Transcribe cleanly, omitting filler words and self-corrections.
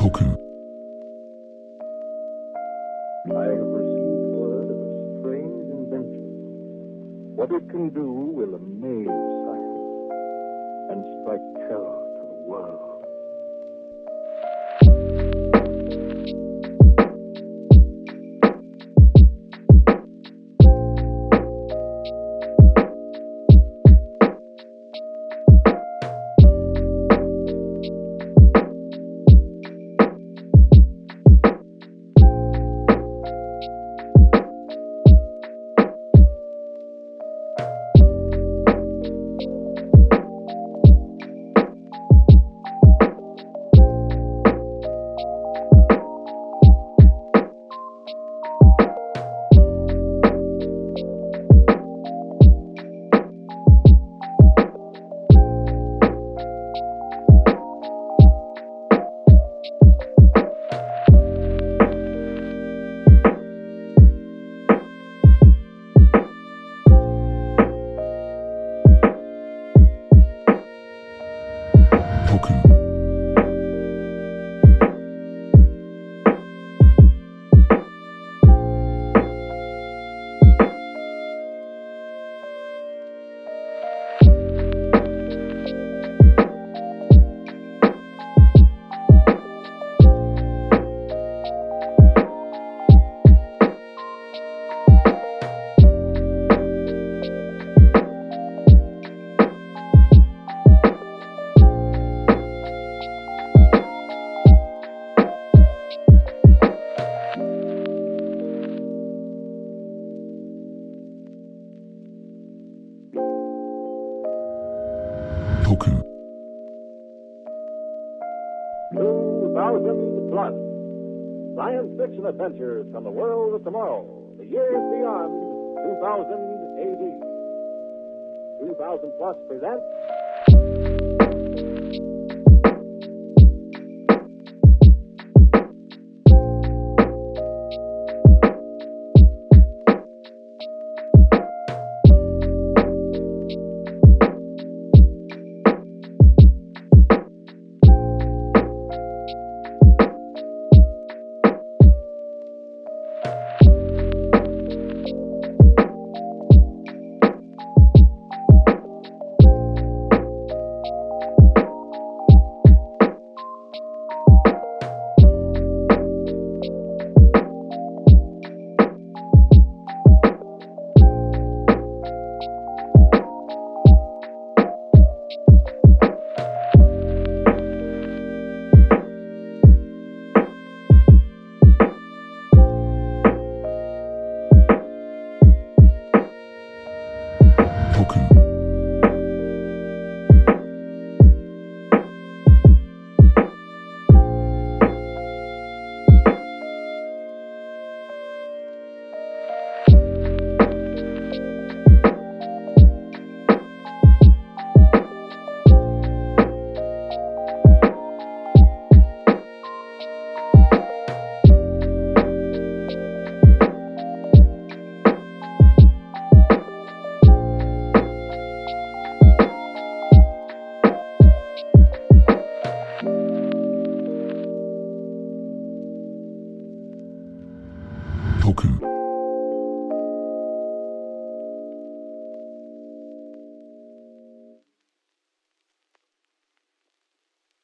token. I have received word of a strange invention. What it can do will amaze science and strike terror to the world. Token. 2000 plus. Science fiction adventures from the world of tomorrow. The years beyond 2000 AD. 2000 plus presents. Token.